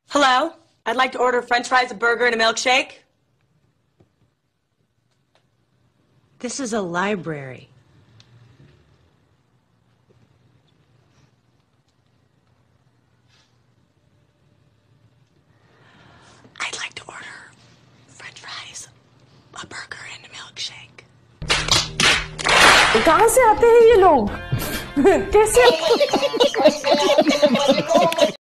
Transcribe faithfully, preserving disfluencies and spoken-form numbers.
Hello? I'd like to order french fries, a burger, and a milkshake. This is a library. I'd like to order french fries, a burger, and a milkshake. कहाँ से आते हैं ये लोग? कैसे